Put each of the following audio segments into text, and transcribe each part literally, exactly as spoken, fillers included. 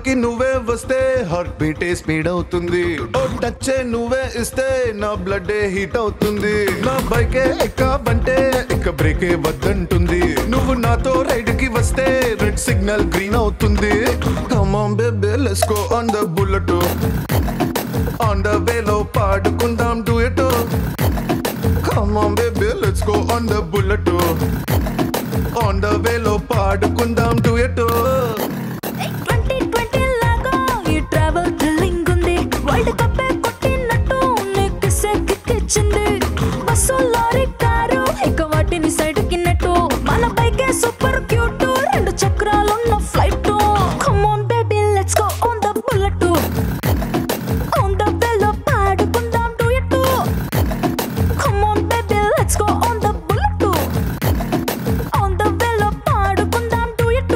లోకి నువ్వే వస్తే హార్ట్ బీటే స్పీడ్ అవుతుంది. ఓ టచ్ నువ్వే ఇస్తే నా బ్లడ్ హీట్ అవుతుంది. నా బైకే ఎక్కాబంటే ఇక బ్రేకే వద్దంటుంది. నువ్వు నాతో రైడ్ కి వస్తే రెడ్ సిగ్నల్ గ్రీన్ అవుతుంది. Come on baby let's go on the bullet. On the వేలో పాడుకుందాం duet. Come on baby let's go on the bullet. On the వేలో పాడుకుందాం డ్యూయెట్. ట్వంటీ ట్వంటీ లాగా ఈ ట్రావెల్ థ్రిల్లింగ్ ఉంది. వరల్డ్ కప్ కొట్టినట్టు నీకు సెక్కిచ్చింది. బస్సు లారీ కారు ఇక వాటిని సైడ్ కిన్నట్టు. మన బైకే సూపర్ క్యూట్ రెండు చక్రాలున్న flight. Come on baby let's go on the bullet. On the వేలో పాడుకుందాం duet. Come on baby let's go on the bullet. On the వేలో పాడుకుందాం డ్యూయెట్.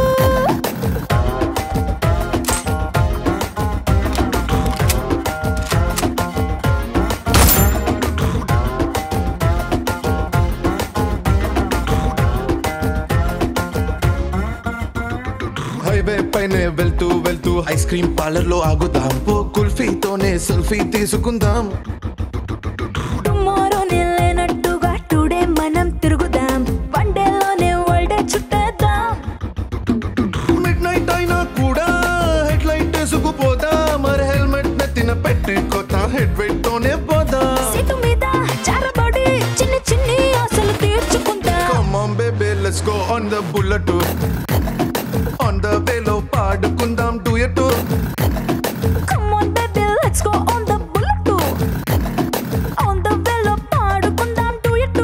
హైవే పైనే వెళ్తూ వెళ్తూ ఐస్ క్రీమ్ పార్లర్ లో ఆగుదాం. ఓ కుల్ఫీతోనే సెల్ఫీ తీసుకుందాం. టుమారో లేనట్టుగా టుడే మనం తిరుగుదాం. వన్ డేలోనే వరల్డ్ చుట్టేద్దాం. మిడ్ నైట్ అయినా కూడా హెడ్ లైట్ వేసుకుపోదాం. మరి హెల్మెట్ నెత్తిన పెట్టుకోతా హెడ్ వెయిట్ తోనే పోదాం. సీటు మీద జారబడి చిన్ని చిన్ని ఆశలు తీర్చుకుందాం. Come on baby let's go on the bullet. On the వేలో పాడుకుందాం duet. Come on baby let's go on the bullet. On the వేలో పాడుకుందాం డ్యూయెట్.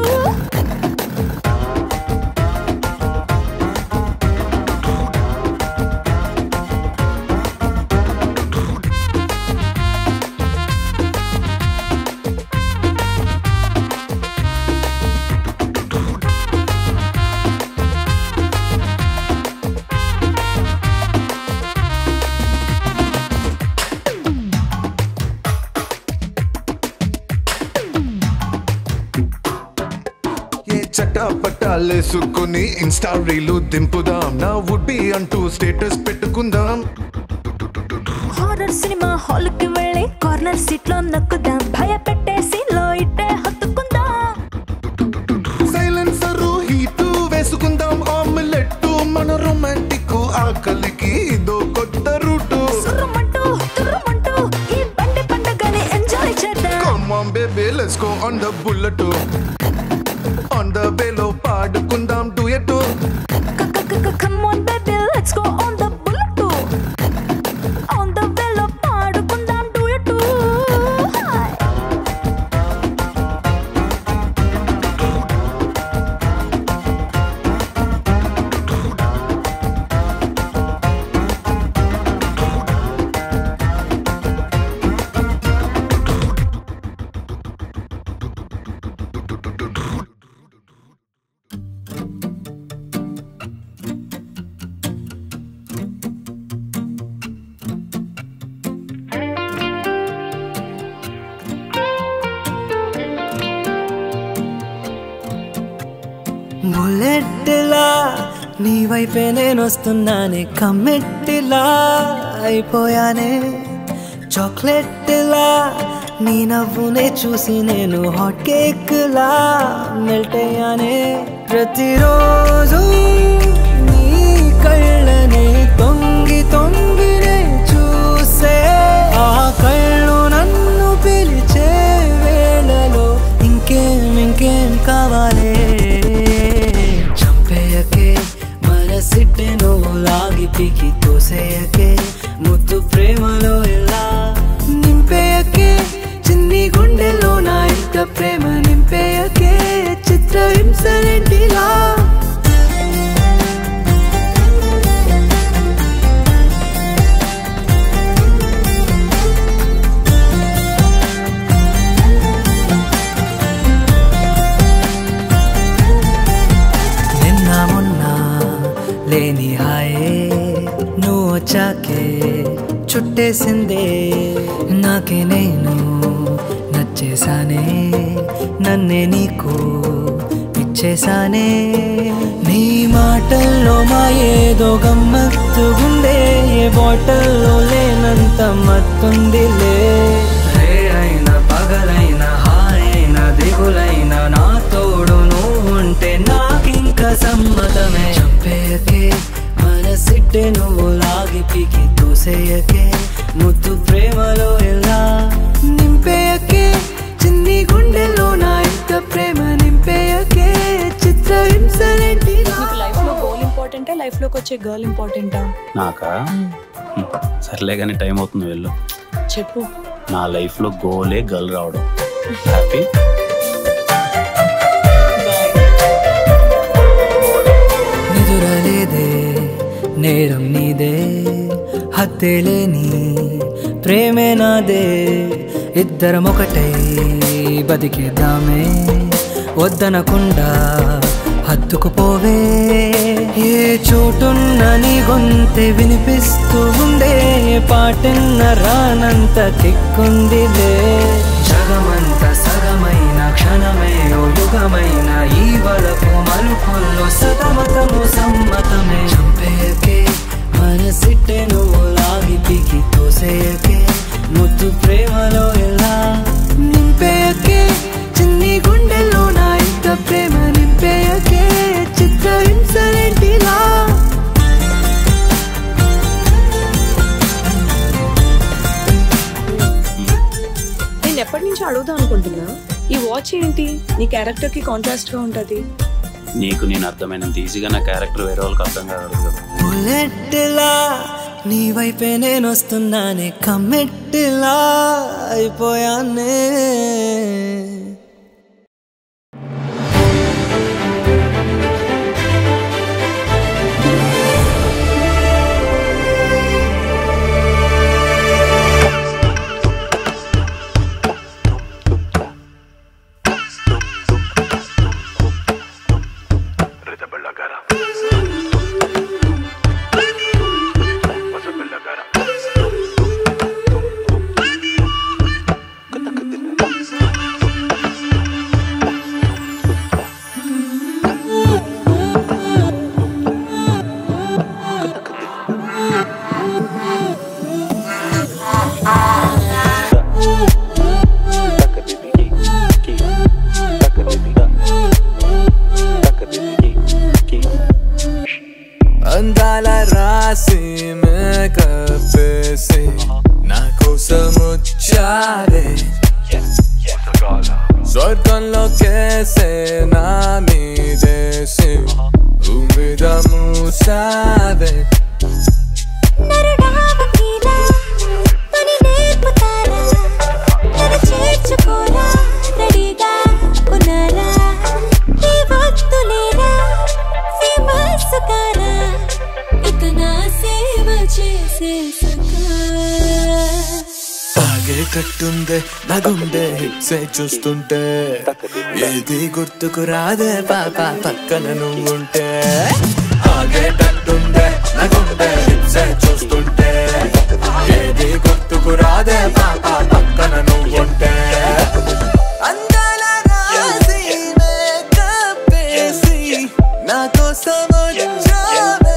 చట్టా పట్టాలేసుకుని ఇన్స్టా రీలు దింపుదాం. నా వుడ్ బి అంటూ స్టేటస్ పెట్టుకుందాం. హారర్ సినిమా హాల్ కి వెళ్ళి కార్నర్ సీట్ లో నక్కుదాం. భయపెట్టేసి లో ఇట్టే హత్తుకుందాం. సైలెన్సర్ హీట్ వేసుకుందాం. ఆమ్లెట్ మన రొమాంటిక్ ఆకలికి ఇదో కొత్త రూటు. సుర్రమంటూ తుర్రమంటూ ఈ బండి పండగని ఎంజాయ్ చేద్దాం. Come on baby let's go on the bullet. On the వేలో పాడుకుందాం duet. Come on baby let's go on the bullet. On the వేలో పాడుకుందాం డ్యూయెట్. బుల్లెట్లా నీ వైపే నేను వస్తున్నానే. కమ్మెట్టిలా అయిపోయానే. చాక్లెట్లా నీ నవ్వునే చూసి నేను హాట్ కేక్లా మెల్ట్ అయ్యానే. ప్రతిరోజు నీ కళ్ళనే తొంగి తొంగినే చూసే. ఆ కళ్ళు నన్ను పిలిచే వేళలో ఇంకేం ఇంకేం కావాలే. చంపేయకే మనసిట్టే నువ్వు లాగి పీకి తోసేయకే. ముద్దు ప్రేమలో ఎలా నింపేయకే. చిన్ని గుండెల్లో నా ఇంత ప్రేమ నింపేయకే. చిత్రహింసలేంటిలా నిన్న మొన్న లేని హాయే నువ్వు వచ్చాకే చుట్టేసిందే. నాకే నేను నచ్చేసానే. నన్నే నీకు చేశానే నీ మాటల్లో మా ఏదో గమ్మత్తుగుండే ఏ బాటల్లో లేనంత మత్తుందిలే రే అయినా పగలైనా హాయైనా దిగులైనా నా తోడు నువ్వు ఉంటే నాకింక సమ్మతమే చంపేయకే మనసిట్టే నువ్వు లాగి పీకి తోసేయకే ముద్దు ప్రేమలో ఎలా నింపేయకే చిన్ని గుండెలో నా ఇంత ప్రేమ నింపేయకే చిత్ర హింసలేంటి లైఫ్ లో గోల్ ఇంపార్టెంటా లైఫ్ లోకి వచ్చే గర్ల్ ఇంపార్టెంటా నాకా సర్లే కానీ టైం అవుతుంది వెళ్ళు చెప్పు నా లైఫ్ లో గోలే గర్ల్ రావడం హ్యాపీ నిదురలేదే నేరం నీదే హత్తేలేని ప్రేమే నాదే ఇద్దరం ఒకటై బతికేద్దామే వద్దనకుండా హత్తుకుపోవే ఏ చోటున్న నీ గొంతె వినిపిస్తూ ఉండే పాటన్న రానంత తిక్కుందిలే జగమంత సగమైన క్షణమే ఓ యుగమైన ఈ వలపు మలుపుల్లో సతమతము సమ్మతమే చంపేయకే మనసిట్టే నువ్వు లాగి పీకి తోసేయకే ముద్దు ప్రేమలో ఎలా నింపేయకే చిన్ని గుండెల్లో నా ఇంత ప్రేమ నింపేయకే చిత్ర హింసలేంటిలా నేను ఎప్పటి నుంచి అడుగుదాం అనుకుంటున్నా ఈ వాచ్ ఏంటి నీ క్యారెక్టర్ కి కాంట్రాస్ట్ గా ఉంటది నీకు నేను అర్థమైనంత ఈజీగా నా క్యారెక్టర్ వేరే వాళ్ళకి అర్థం కాదు కదా బుల్లెట్లా నీ వైపే నేను వస్తున్నానే కమ్మెట్లా అయిపోయానే అందాల రాసి మేకప్పేసి నా కోసం వచ్చావే స్వర్గంలో కేసే నా మీదేసి భూమిద మూసావే కట్టుందే నా గుండె హిట్సే చూస్తుంటే ఏది గుర్తుకు రాదే పాప పక్కన నువ్వుంటే ఆగేటట్టుందే నా గుండె హిట్సే చూస్తుంటే ఏది గుర్తుకు రాదే పాప పక్కన నువ్వుంటే అందాల రాసి మేకప్ వేసి నా కోసం వచ్చావే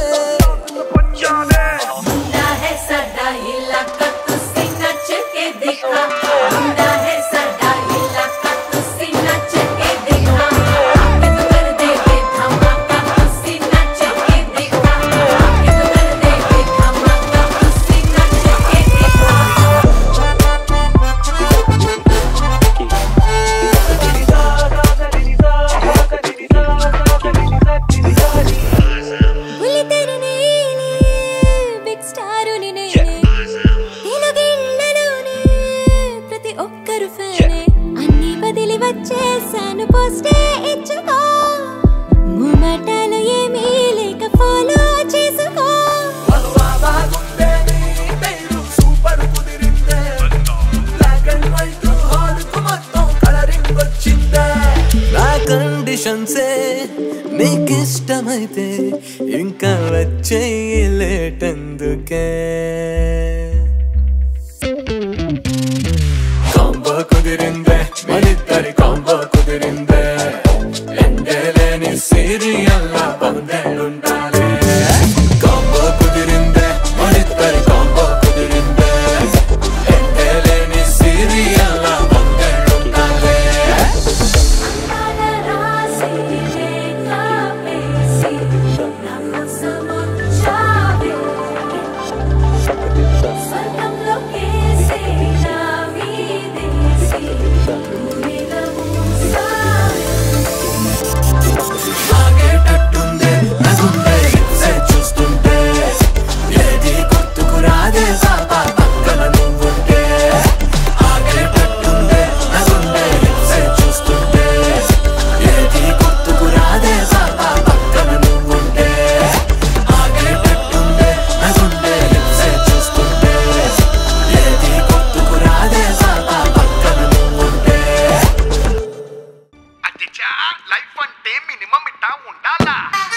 వచ్చేసాను పోస్టే ఇచ్చుకో ముమటలు ఏమీ లేక ఫాలో చేసుకో సూపర్ కుదిరిందే బ్లాక్ అండ్ వైట్ హాల్ కు మొత్తం కలరింగ్ వచ్చిందే నా కండిషన్సే నీకు ఇష్టమైతే ఇంకా వచ్చేయలేటందుకే కాంబో కుదిరిందే మనిద్దరి కాంబో కుదిరిందే ఎండలే లేని సీరియల్ పొందేళ్ళుండాలి కాంబో కుదిరిందే మనిద్దరి కాంబో కుదిరిందే ఎండే లేని సీరియల్ పొందేళ్ళుండాలి ఆగేటట్టుందే నగుండే హిప్సే చూస్తుంటే ఏది గుర్తుకు రాదే పాపా పక్కన నువ్వుంటే ఆగేటట్టుందే నగుండే హిప్సే చూస్తుంటే ఏది గుర్తుకు రాదే పాపా పక్కన నువ్వుంటే ఆగేటట్టుందే నగుండే హిప్సే చూస్తుంటే ఏది గుర్తుకు రాదే పాపా పక్కన నువ్వుంటే అచ్చా లైఫ్ అంటే మినిమం ఇట్టా ఉండాలా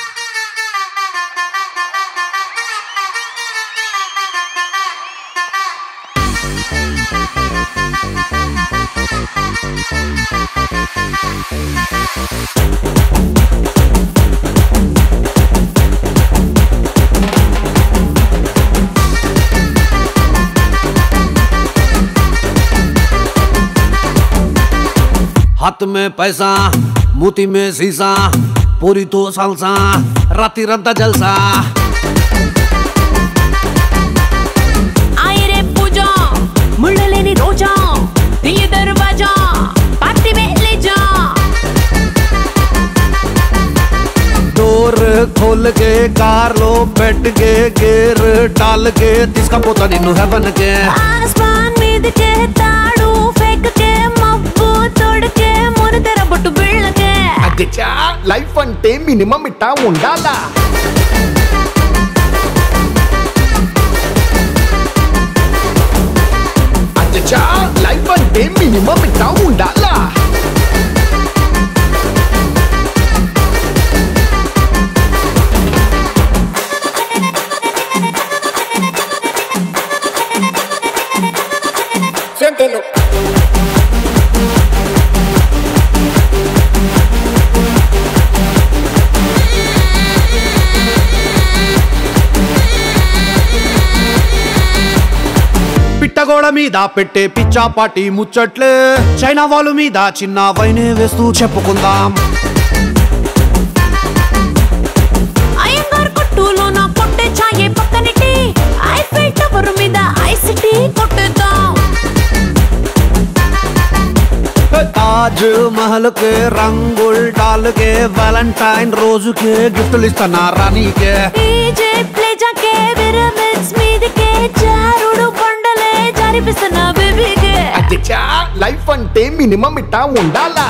हाथ में पैसा मोती में शीशा पूरी तो सालसा राती रंता जलसा आए रे पूजा मुंडलेनी रोजा दिए दरवाजा पार्टी में ले जा डोर खोल के कार लो बैठ के गेर डाल के तिसका पोता निन्नु है बन के आसमान मीद के ताड़ू फेंक के मब्बू तोड़ के मोर तेरा बट्टू बिड़ के అచ్చా లైఫ్ అంటే మినిమం ఇట్టా ఉండాలా అచ్చా లైఫ్ అంటే మినిమం ఇట్టా ఉండాలా పిట్టగోడ మీద పెట్టే పిచ్చాపాటి ముచ్చట్లే చైనా వాళ్ళ మీద చిన్న వైనే వేస్తూ చెప్పుకుందాం అయ్యంగార్ కొట్టులో నా కొట్టే ఛాయే పక్కనిటి ఐఫిల్ టవర్ మీద ఐసిటీ కొట్టేద్దాం ताज महल के रंगुल डाल के वैलेंटाइन रोज के गिफ्ट इस्ताना रानी के डीजे प्ले जाके विरमिक्स मीद के चारुడు కొండలే జారిపిస్తున్నా బేబీ కే అచ్చా లైఫ్ అంటే మినిమం ఇట్టా ఉండాలా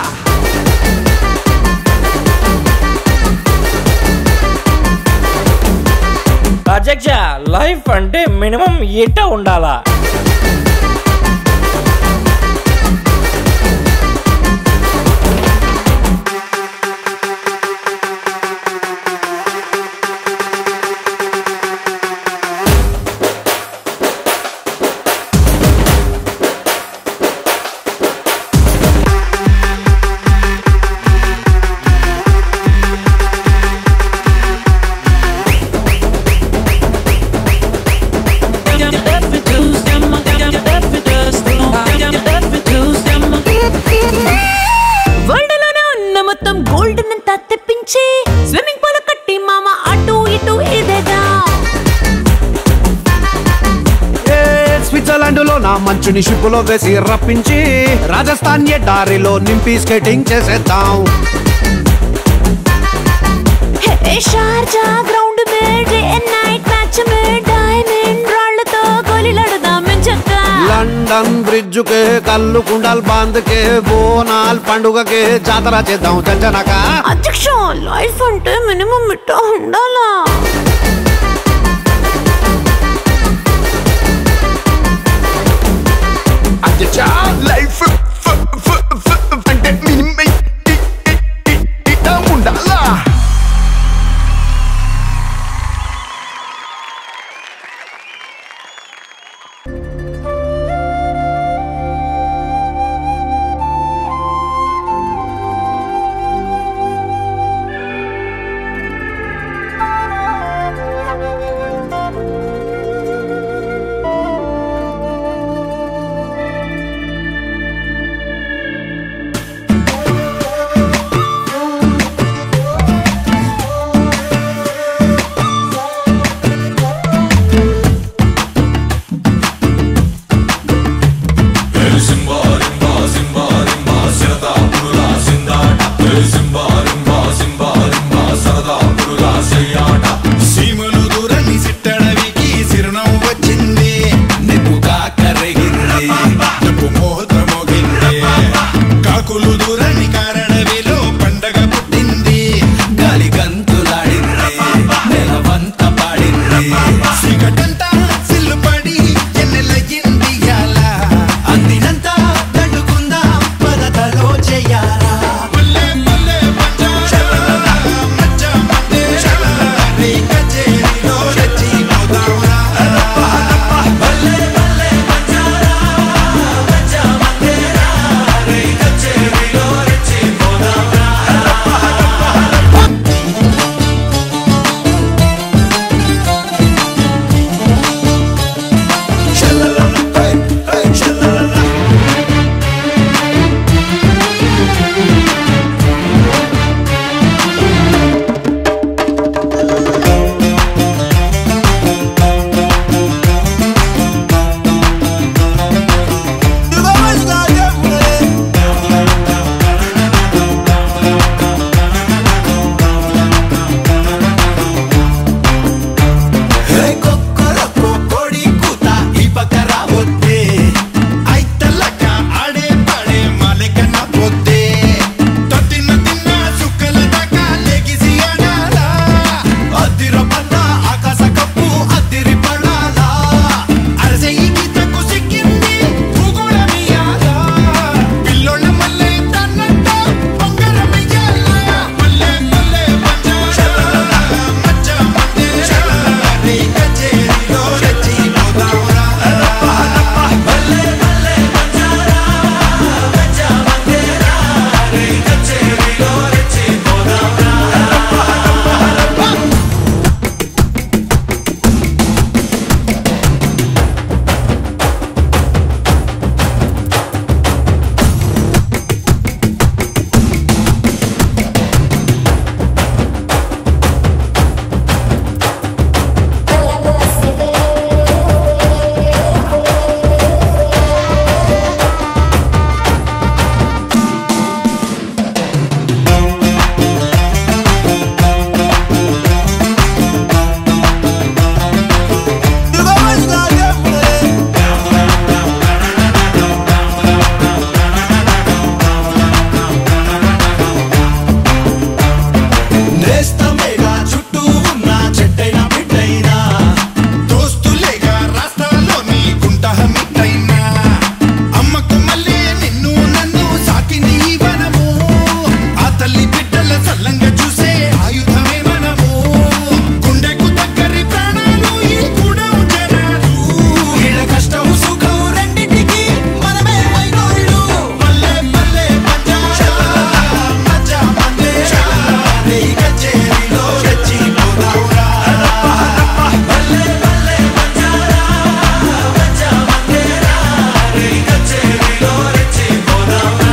అధ్యక్ష లైఫ్ అంటే మినిమం ఎట్ట ఉండాలా వరల్డ్ లోనే ఉన్న మొత్తం గోల్డ్ నంతా తెప్పించి స్విమ్మింగ్ పూల్ కట్టి మామ అటు ఇటు ఇదేగా స్విట్జర్లాండ్ లో నా మంచుని షిప్పులో వేసి రప్పించి రాజస్థాన్ ఎడారిలో నింపి స్కేటింగ్ చేసేద్దాం हे शारजा ग्राउंड में डे एंड नाइट मैच में डायमंड राళ్ళతో గోలీలాడదాం చక్కా లండన్ బ్రిడ్జ్ కే కల్లు కుండల్ బాంద్ కే బోనాల్ పండుగ కే జాతర చేద్దాం జంజనక అధ్యక్ష లైఫ్ అంటే మినిమం ఇట్ట ఉండాలా అచ్చా లైఫ్ అంటే మినిమం ఇట్టా ఉండాలా నేస్తమేగా చుట్టూ ఉన్న చెట్టైనా బిడ్డైనా దోస్తులేగా రాష్ట్రాల్లోని గుంటహ మిట్టైనా అమ్మకు మళ్ళీ నిన్ను నన్ను సాకిని వనము ఆ తల్లి బిడ్డల సల్లంగా చూసే ఆయుధమే మనము గుండెకు దగ్గరి ప్రాణాలు ఈ కూడా జనాలు ఈడ కష్టం సుఖం రెండింటికి మనమే అయినోళ్ళు పల్లె పల్లె పంజారా మజా మందేరా రే కచేరీలో రెచ్చిపోదావురా పల్లె పల్లె పంజారా మజా మందేరా రే కచేరీలో రెచ్చిపోదావురా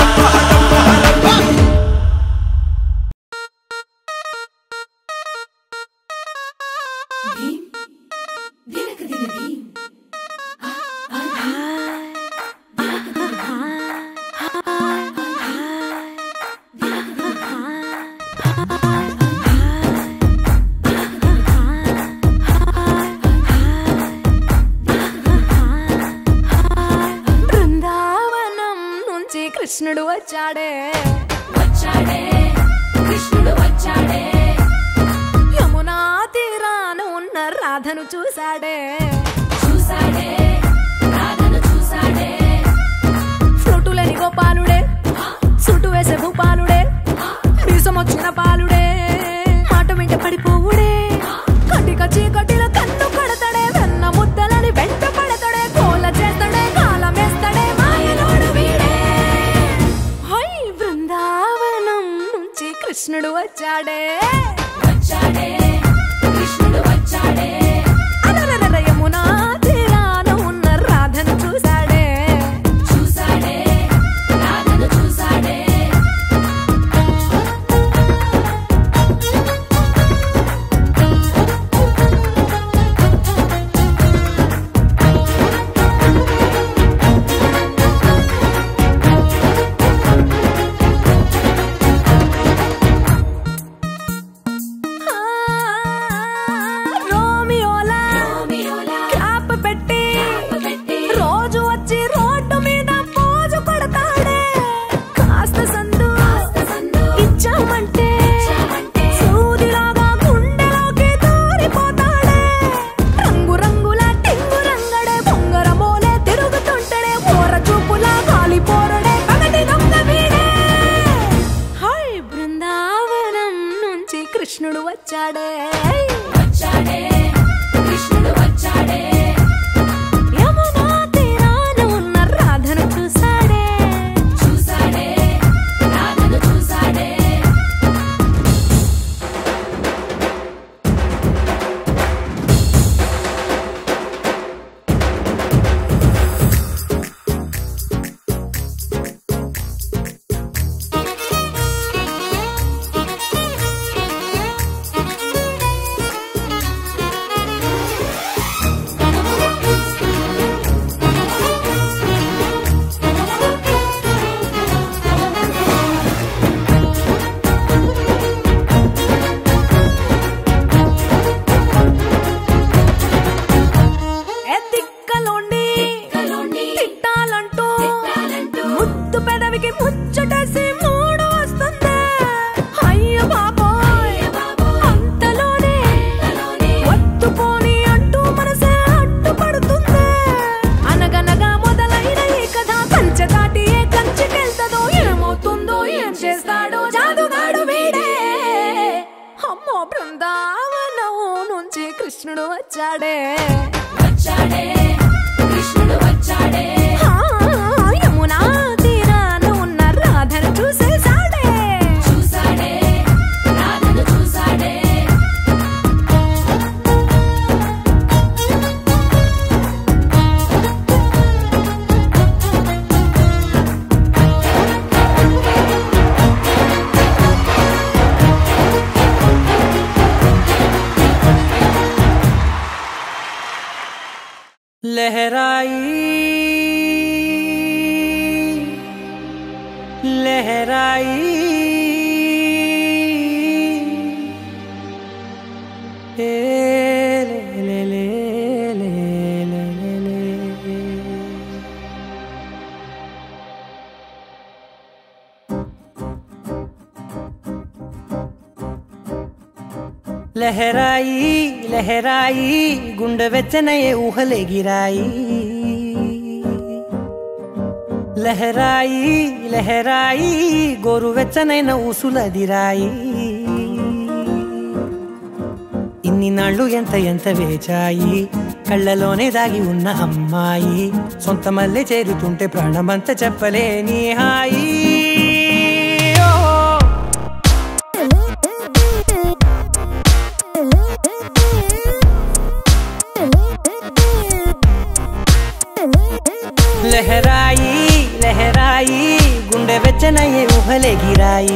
బృందావనం నుంచి కృష్ణుడు వచ్చాడే వచ్చాడే కృష్ణుడు వచ్చాడే యమునా తీరాన ఉన్న రాధను చూశాడే చూశాడే రాధను చూశాడే ఫ్రూటులని గోపాలుడే సుటు వేసే భూపాలుడే మీసం వచ్చిన పాలుడే మాట వెంట పడిపోవుడే కటిక చీకటిల కన్ను కడతాడే వెన్న ముద్దలని వెంట పడతాడే కోల చేస్తాడే కాలం వేస్తాడే మాయలోడు వీడే హై బృందావనం నుంచి కృష్ణుడు వచ్చాడే వచ్చాడే కృష్ణుడు వచ్చాడే అరరర యమునా తీరాన ఉన్న రాధను చూశాడే చూశాడే రాధను చూశాడే రోమియోలా క్యాప్ పెట్టి రోజు వచ్చి రోడ్డు మీద పోజు కొడతాడే కాస్త సందు ఇచ్చామంటే సూదిలాగా గుండెలోకి దూరిపోతాడే రంగు రంగుల టింగు రంగడే బొంగరమోలే తిరుగుతుంటాడే పోర చూపులా కాలిపోరడే పగటి దొంగ వీడే హై బృందావనం నుంచి కృష్ణుడు వచ్చాడే వచ్చాడే కృష్ణుడు వచ్చాడే యమునా తీరాన ఉన్న రాధను చూశాడే చూశాడే రాధను చూశాడే ఏ దిక్కలోండి తిట్టాలంటూ ముద్దు పెదవికి ముచ్చటేసి మూడు వస్తుంది అయ్య బాబోయ్ అంతలోనే వత్తుపోని అంటూ మనసే అడ్డుపడుతుంది అనగనగా మొదలైన ఈ కథ కంచె దాటి ఏ కంచెకెళ్తదో ఏమవుతుందో ఏం చేస్తాడో జాదుగాడు వీడే అమ్మో బృందావనం నుంచి కృష్ణుడు వచ్చాడే వచ్చాడే కృష్ణుడు వచ్చాడే యమునా తీరాన ఉన్న రాధను చూసేశాడే చూశాడే రాధను చూశాడే लहराई लहराई ए ले ले ले ले ले ले ले లహరాయి లహరాయి గుండె వెచ్చనయే ఊహలే గిరాయి లహరాయి లహరాయి గోరు వెచ్చనైన ఊసులదిరాయి ఇన్ని నాళ్ళు ఎంత ఎంత వేచాయి కళ్ళలోనే దాగి ఉన్న అమ్మాయి సొంత మల్లె చేరుతుంటే ప్రాణమంత చెప్పలేని హాయి లహరాయి లహరాయి గుండె వెచ్చనయే ఊహలే గిరాయి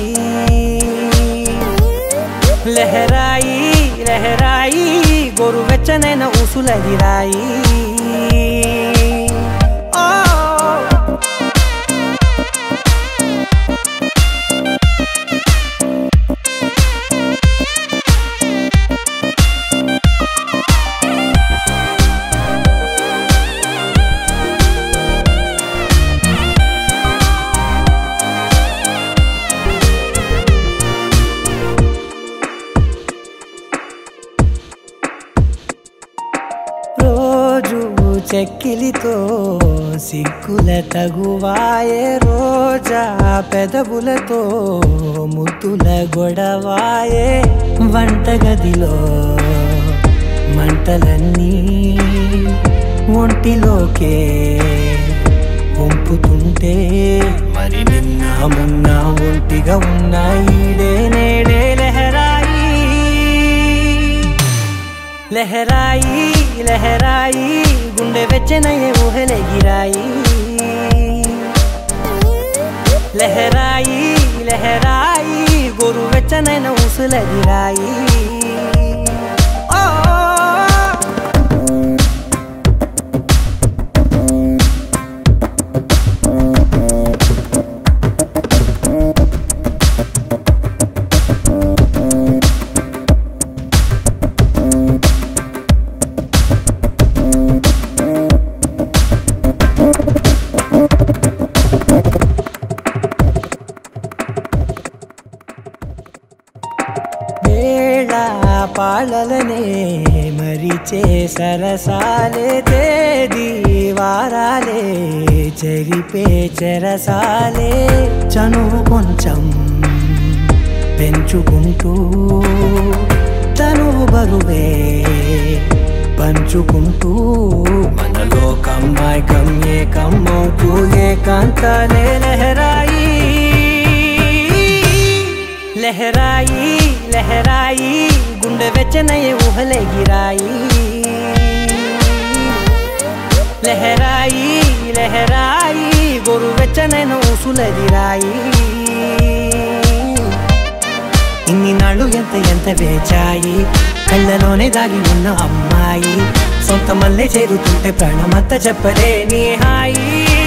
లహరాయి లహరాయి గోరు వెచ్చనైన ఊసులదిరాయి చెక్కిలితో సిగ్గుల తగువాయే రోజా పెదవులతో ముద్దుల గొడవాయే వంటగదిలో మంటలన్నీ ఒంటిలోకే వంపుతుంటే మరి నిన్న మొన్న ఒంటిగా ఉన్న ఈడే నేడే లహరాయి లహరాయి లహరాయి గుండె వెచ్చనయే ఊహలే గిరాయి లహరాయి లహరాయి గోరు వెచ్చనైన ఊసులదిరాయి పాలలనే మరిచే సరసాలే తేదీ వారాలే చెరిపే చెరసాలే చనువు కొంచెం పెంచుకుంటూ తనువు బరువే పంచుకుంటూ మనలో కమ్మాయి కమ్మే కమ్మవుతూ ఏకాంతాలే లహరాయి లహరాయి లహరాయి గుండె వెచ్చనయే ఊహలే గిరాయి లహరాయి లహరాయి గోరు వెచ్చనైన ఊసులదిరాయి ఇన్ని నాళ్ళు ఎంత ఎంత వేచాయి కళ్ళలోనే దాగి ఉన్న అమ్మాయి సొంత మల్లె చేరుతుంటే ప్రాణమంతా చెప్పలేని హాయి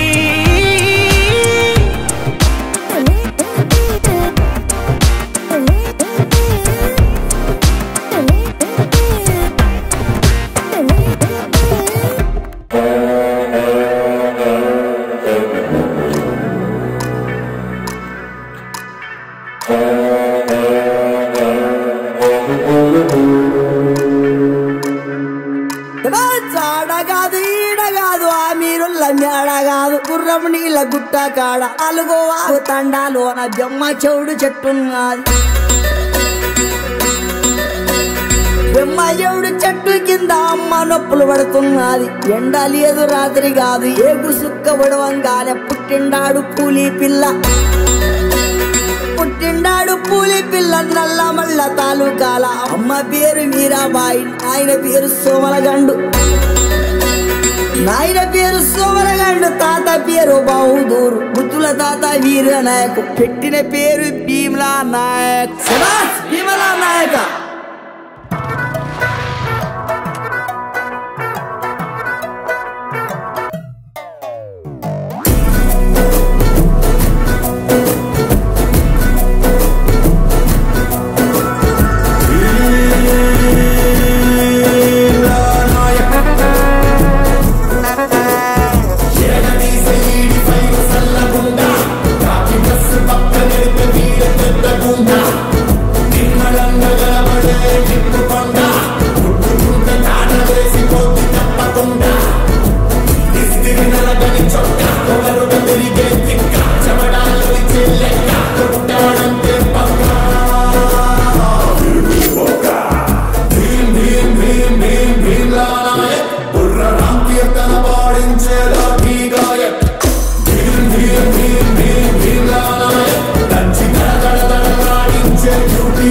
చాడగాదు ఈడగాదు ఆ మీరుల్ల మేడగాదు గుర్రం నీళ్ళ గుట్ట కాడ అలుగోవా తండాలోన జమ్మ చెవుడు చెట్టున్నది బెమ్మ చెవుడు చెట్టు కింద అమ్మ నొప్పులు పడుతున్నది ఎండ లేదు రాత్రి కాదు ఏగు సుక్క పడవంగానే పుట్టిండాడు పూలి పిల్ల పుట్టిండాడు పూలి పిల్ల నల్ల మల్ల తాలూకాల అమ్మ పేరు మీరాబాయి ఆయన పేరు సోమలగండు నాయన పేరు సోమలగండు తాత పేరు బహదూరు బుద్ధుల తాత వీర నాయకు పెట్టిన పేరు భీమలా నాయక్ శబాష్ భీమలా నాయక Bunda,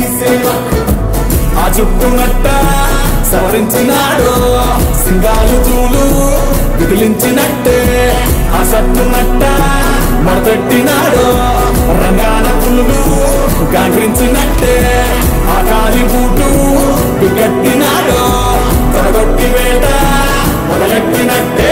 సేవ ఆ చుట్టునట్ట సవరించినాడు సింగాలు చూలు విదిలించినట్టే ఆ సట్టునట్ట మొదలెట్టినాడు రంగాల పులులు గాంగ్రించినట్టే ఆ కాలి బూటు బిగట్టినాడు తొడగొట్టి వేట మొదలెట్టినట్టే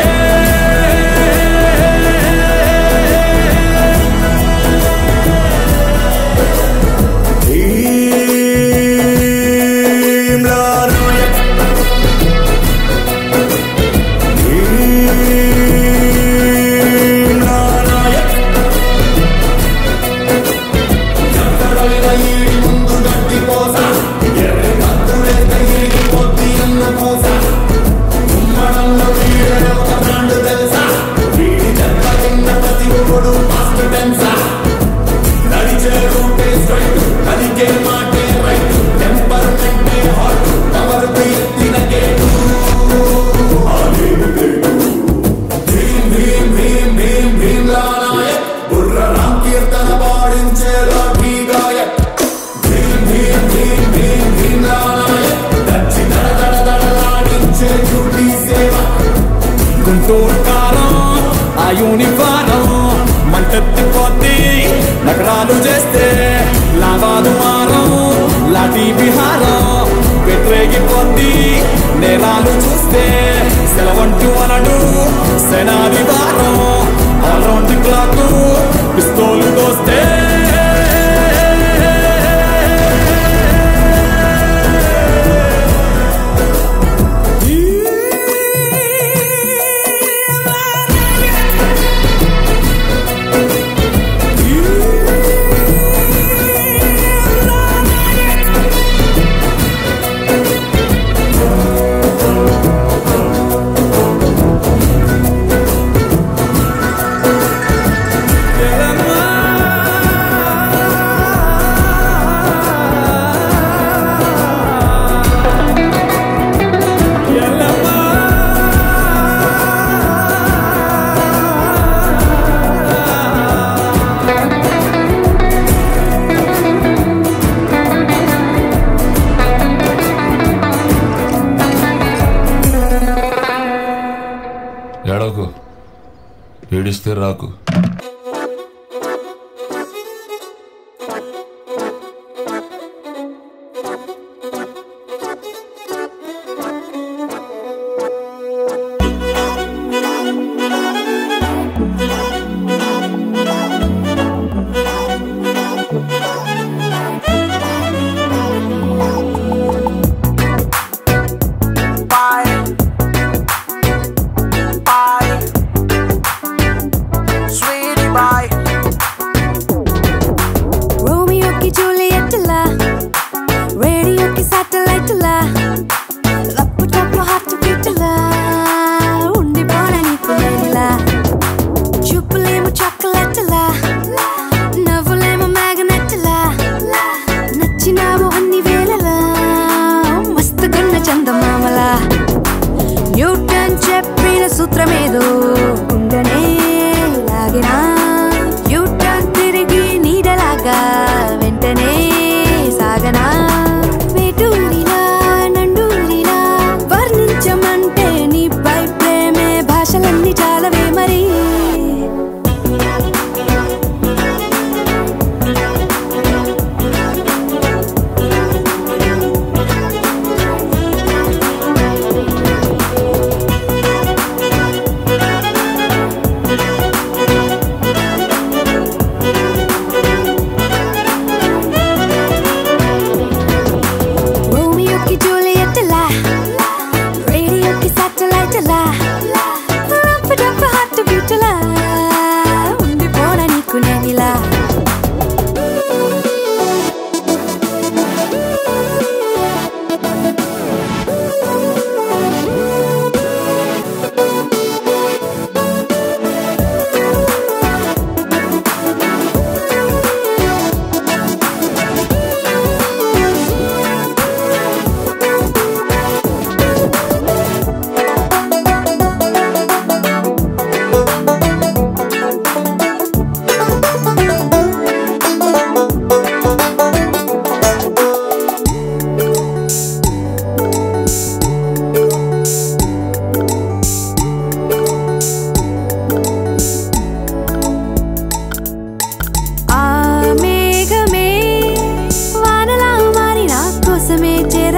యూనిఫారం మంటెత్తిపోద్ది నగరాలు చేస్తే లాభాలు మారం లాఠీ విహారం పెట్టేగిపోద్ది నేరాలు చూస్తే సెలవంటూ అనడు సెనాది వారం ఆల్రౌండ్ క్లాక్ పిస్తోలు దోస్తే ఏడవకు ఏడిస్తే రాకు సూత్రమేదో ఉండనే లాగినా యూటర్న్ తిరిగి నీడలాగా వెంటనే సాగనా వేటూరిలా నండూరిలా వర్ణించమంటే నీపై ప్రేమే భాషలన్నీ చాలవే మరి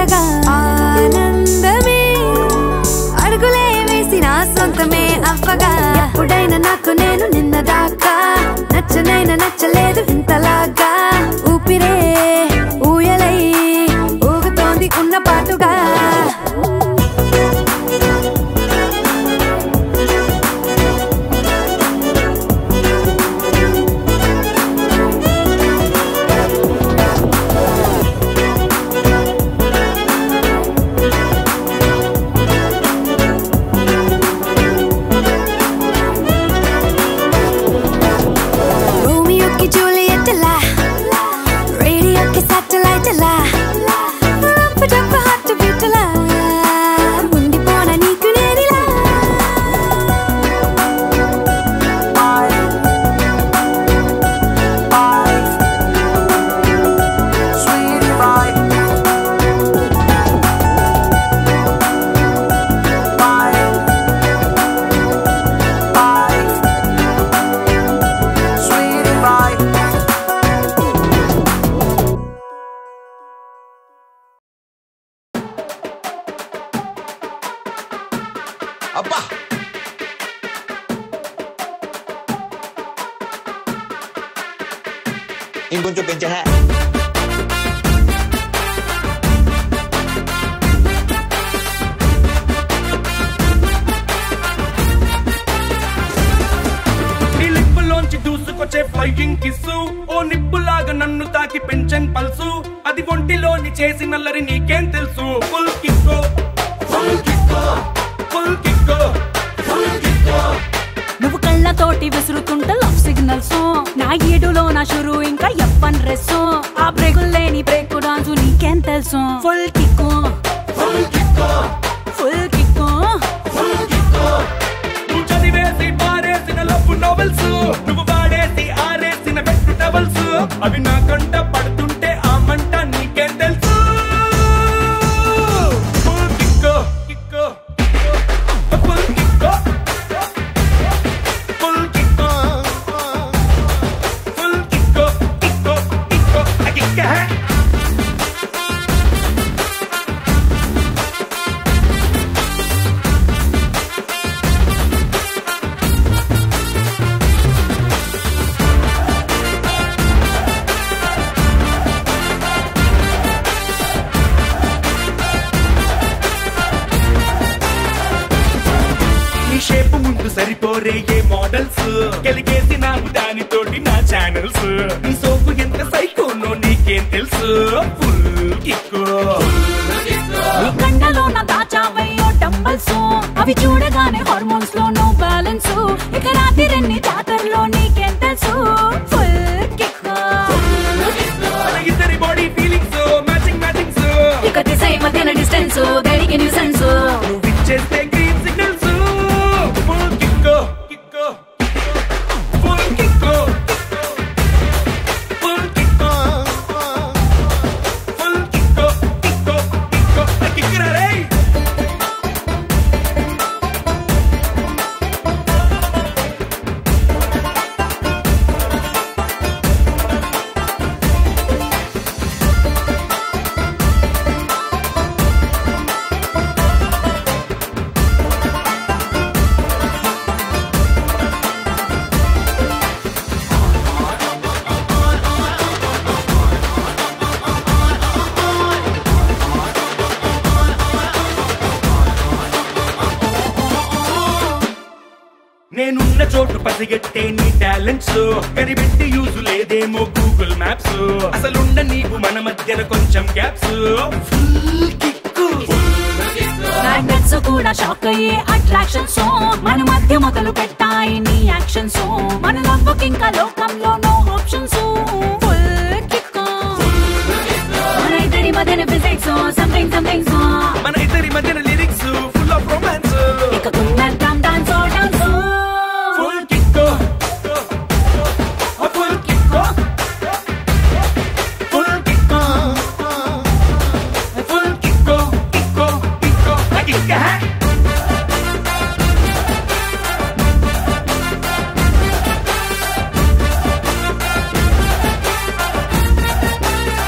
ఉండగా ఆనందమే అడుగులే వేసిన సొంతమే అవ్వగా ఎప్పుడైనా నాకు నేను నిన్న దాకా నచ్చనైనా నచ్చలేదు ఇంతలాగా ఊపిరే ఊయలై ఊగుతోంది ఉన్న పాటుగా ఇంకొంచెం పెంచా నీ లిప్పులోంచి దూసుకొచ్చే ఫ్లైయింగ్ కిస్సు ఓ నిప్పులాగా నన్ను తాకి పెంచన్ పల్సు అది ఒంటిలోని చేసి నల్లరి నీకేం తెలుసు ఫుల్ కిక్కో ఫుల్ కిక్కో ఫుల్ కిక్కో ఫుల్ కిక్కో నువ్వు కళ్ళతోటి విసురుతుంటే లవ్ సిగ్నల్స్ నా ఏడులో నా షురు ఇంకా ఎప్పన్ డ్రెస్ ఆ బ్రేకులు లేని బ్రేక్ డాన్స్ నీకేం తెలుసు ఫుల్ కిక్కు ఫుల్ కిక్కో ఫుల్ కిక్కు ఫుల్ కిక్కో నువ్వు చదివేసి పారేసిన లవ్ నోవెల్స్ నువ్వు వాడేసి ఆరేసిన బెస్ట్ టవల్స్ అవి నా కంట పడుతుంటే ఆ మంట నీకేం తెలుసు ఫుల్ కిక్కో కిక్కో ఫుల్ కిక్కో ఫుల్ కిక్కో ఫుల్ కిక్కో కిక్కో కిక్కో కిక్క షేపు ముందు సరిపోరే ఏ మోడల్స్ కలిగేసి నాకు దానితోటి నా ఛానల్స్ నీ సోపు ఎంత సైకోనో నీకేం తెలుసు ఫుల్ కిక్కో నీ కండలో నా దాచావయ్యో డంబల్స్ అవి చూడగానే హార్మోన్స్ లో నో బ్యాలెన్స్ ఇక రాత్రి రెండు జాతరలో నీకేం తెలుసు ఫుల్ కిక్కు ఇద్దరి బాడీ ఫీలింగ్స్ మ్యాచింగ్ మ్యాచింగ్స్ ఇక దిశ మధ్యన డిస్టెన్స్ దేనికి న్యూసెన్స్ నువ్వు ఇచ్చేస్తే గ్రీన్ సిగ్నల్స్ ఫుల్ కిక్కో కిక్కో ఫుల్ కిక్కో ఫుల్ కిక్కో ఫుల్ కిక్కో కిక్కో కిక్కో కిక్కరా రే నేనున్న చోటు పసిగట్టే నీ టాలెంట్స్ కనిపెట్టి యూజ్ లేదేమో గూగుల్ మ్యాప్స్ అసలున్న నీవు మన మధ్యన కొంచెం గ్యాప్స్ ఫుల్ కిక్కు మ్యాగ్నెట్స్ కూడా షాక్ అయ్యే అట్రాక్షన్స్ మన మధ్య మొదలు పెట్టాయి నీ యాక్షన్స్ మన లవ్వుకి ఇంకా లోకంలో నో ఆప్షన్స్ ఫుల్ కిక్కు మన ఇద్దరి మధ్యన ఫిజిక్స్